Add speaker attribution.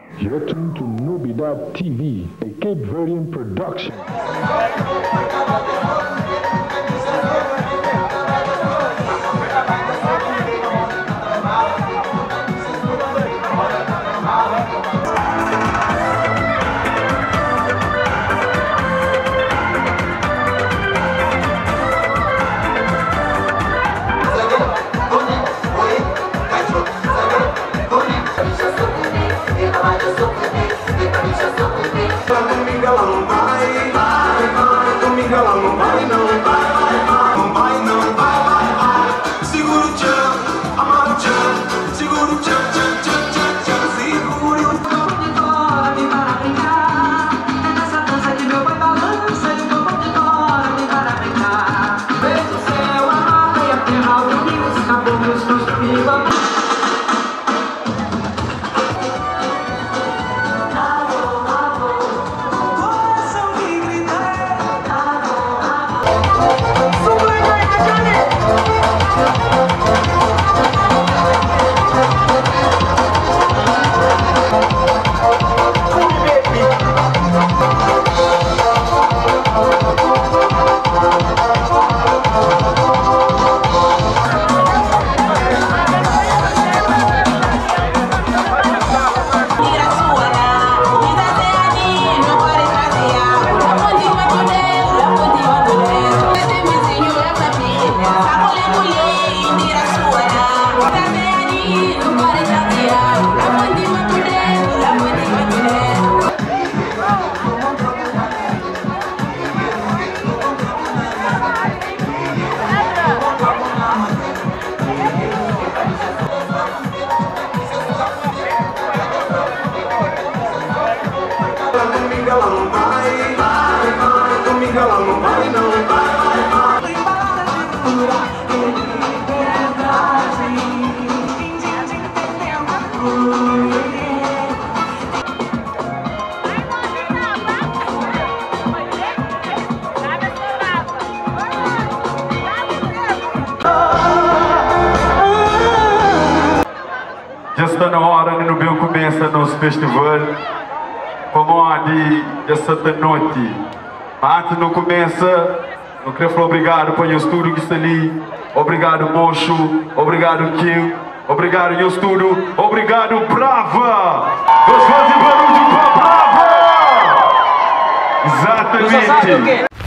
Speaker 1: You're tuned to Nobidade TV, a Cape Verdean production.
Speaker 2: Já está na hora de no começa nosso festival. Como há de essa noite. Antes não começa, eu queria falar obrigado para o estúdio que está ali. Obrigado, Mocho. Obrigado, Kim. Obrigado, meu estúdio. Obrigado, Brava. Vamos fazer barulho para Brava. Exatamente.